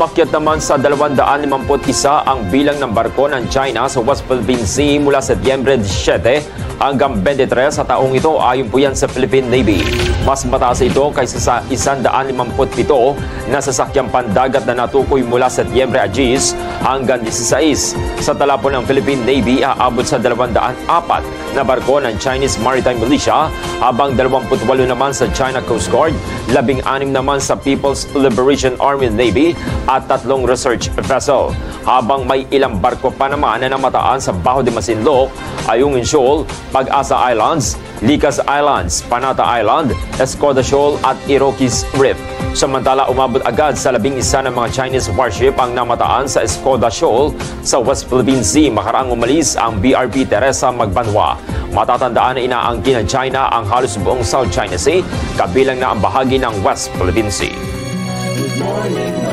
Umakyat naman sa 251 ang bilang ng barko ng China sa West Philippine Sea mula Setyembre 17 hanggang 23 sa taong ito, ayon po yan sa Philippine Navy. Mas mataas ito kaysa sa 157 na sasakyang pandagat na natukoy mula Setyembre 10 hanggang 16. Sa tala po ng Philippine Navy, aabot sa 204 na barko ng Chinese Maritime Militia, habang 28 naman sa China Coast Guard, 16 naman sa People's Liberation Army Navy at 3 research vessel. Habang may ilang barko pa naman na namataan sa Baho de Masinloc, Ayungin Shoal, Pag-asa Islands, Likas Islands, Panata Island, Escoda Shoal at Iroquois Reef. Samantala, umabot agad sa 11 ng mga Chinese warship ang namataan sa Escoda Shoal sa West Philippine Sea makaraang umalis ang BRP Teresa Magbanwa. Matatandaan na inaangkin ng China ang halos buong South China Sea, kabilang na ang bahagi ng West Philippine Sea. Good morning.